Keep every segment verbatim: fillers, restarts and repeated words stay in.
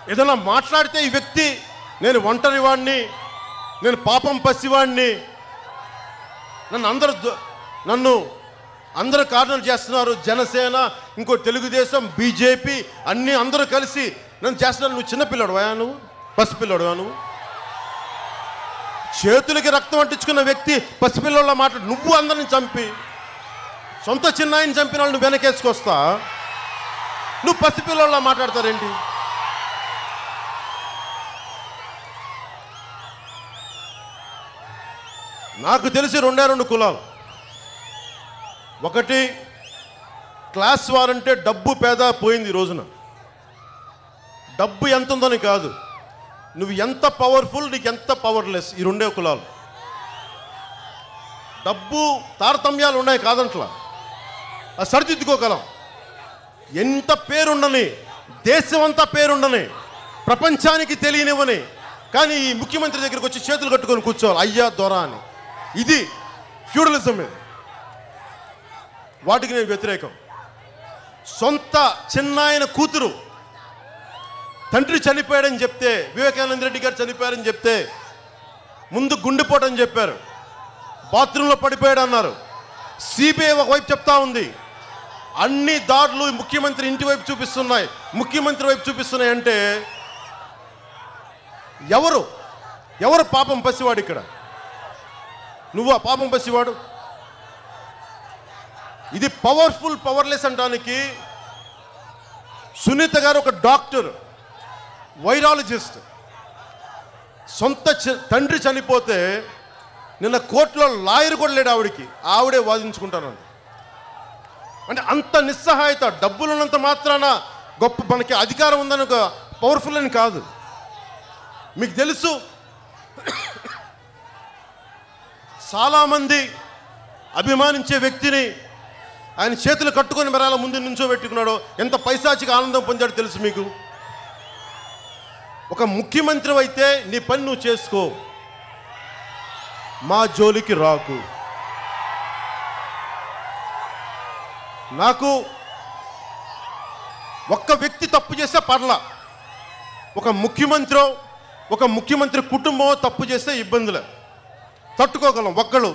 ఏదైనా మాట్లాడితే ఈ వ్యక్తి నేను ఒంటరి వాడిని, నేను పాపం పసివాడిని, నన్ను అందరు నన్ను అందరూ కారణాలు చేస్తున్నారు, జనసేన, ఇంకో తెలుగుదేశం, బీజేపీ అన్నీ అందరూ కలిసి నన్ను చేస్తున్నారు. నువ్వు చిన్నపిల్లడువా, నువ్వు పసిపిల్లడువా? నువ్వు చేతులకి రక్తం అంటించుకున్న వ్యక్తి పసిపిల్లల మాట నువ్వు అందరిని చంపి సొంత చిన్నాయిని చంపిన వాళ్ళు నువ్వు వెనకేసుకొస్తా, నువ్వు పసిపిల్లల మాట్లాడతారేంటి? నాకు తెలిసి రెండే రెండు కులాలు. ఒకటి క్లాస్ వారంటే డబ్బు పేద పోయింది ఈ రోజున. డబ్బు ఎంత ఉందని కాదు, నువ్వు ఎంత పవర్ఫుల్, నీకు ఎంత పవర్లెస్, ఈ రెండే కులాలు. డబ్బు తారతమ్యాలు ఉన్నాయి కాదంట్లా, అది సరిదిద్దుకోగలం. ఎంత పేరుండని, దేశం అంతా పేరుండని, ప్రపంచానికి తెలియనివ్వని, కానీ ఈ ముఖ్యమంత్రి దగ్గరికి వచ్చి చేతులు కట్టుకొని కూర్చోవాలి, అయ్యా దొర అని. ఇది ఫ్యూడలిజం. ఇది వాటికి నేను వ్యతిరేకం. సొంత చిన్నాయన కూతురు తండ్రి చనిపోయాడని చెప్తే, వివేకానంద రెడ్డి గారు చనిపోయారని చెప్తే ముందు గుండెపోటని చెప్పారు, బాత్రూంలో పడిపోయాడు అన్నారు. సిబిఐ ఒకవైపు చెప్తా ఉంది, అన్ని దాడులు ముఖ్యమంత్రి ఇంటి వైపు చూపిస్తున్నాయి, ముఖ్యమంత్రి వైపు చూపిస్తున్నాయి. అంటే ఎవరు ఎవరు పాపం పసివాడు ఇక్కడ? నువ్వు ఆ పాపం పసివాడు. ఇది పవర్ఫుల్ పవర్లెస్ అనడానికి సునీత గారు ఒక డాక్టర్, వైరాలజిస్ట్. సొంత తండ్రి చనిపోతే నిన్న కోర్టులో లాయర్ కూడా లేడు ఆవిడికి, ఆవిడే వాదించుకుంటాను. అంటే అంత నిస్సహాయత. డబ్బులు ఉన్నంత మాత్రాన గొప్ప మనకి అధికారం ఉందని ఒక పవర్ఫుల్ అని కాదు. మీకు తెలుసు, చాలామంది అభిమానించే వ్యక్తిని ఆయన చేతులు కట్టుకొని మరాల ముందు నించోబెట్టుకున్నాడో ఎంత పైశాచిక ఆనందం పొందాడో తెలుసు మీకు. ఒక ముఖ్యమంత్రి అయితే నీ పని నువ్వు చేసుకో, మా జోలికి రాకు. నాకు ఒక్క వ్యక్తి తప్పు చేస్తే పర్లా, ఒక ముఖ్యమంత్రి ఒక ముఖ్యమంత్రి కుటుంబం తప్పు చేస్తే ఇబ్బందులే తట్టుకోగలం ఒక్కళ్ళు.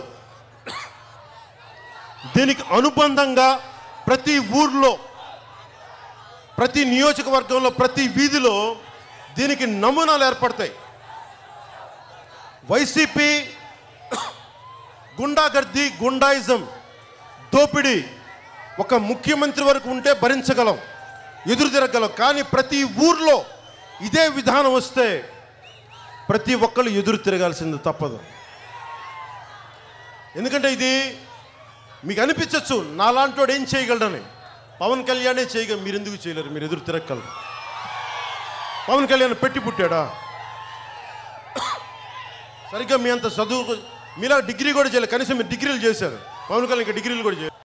దీనికి అనుబంధంగా ప్రతి ఊర్లో, ప్రతి నియోజకవర్గంలో, ప్రతి వీధిలో దీనికి నమూనాలు ఏర్పడతాయి. వైసీపీ గుండాగర్ది, గుండాయిజం, దోపిడీ ఒక ముఖ్యమంత్రి వరకు ఉంటే భరించగలం, ఎదురు తిరగలం. కానీ ప్రతి ఊర్లో ఇదే విధానం వస్తే ప్రతి ఒక్కళ్ళు ఎదురు తిరగాల్సింది తప్పదు. ఎందుకంటే ఇది మీకు అనిపించవచ్చు నాలాంటి వాడు ఏం చేయగలడని. పవన్ కళ్యాణే చేయగల, మీరు ఎందుకు చేయలేరు? మీరు ఎదురు తిరగలరు. పవన్ కళ్యాణ్ పెట్టి పుట్టాడా? సరిగ్గా మీ అంత చదువు, మీలా డిగ్రీ కూడా చేయలేదు, కనీసం మీరు డిగ్రీలు చేశారు. పవన్ కళ్యాణ్ ఇంకా డిగ్రీలు కూడా చేయలేదు.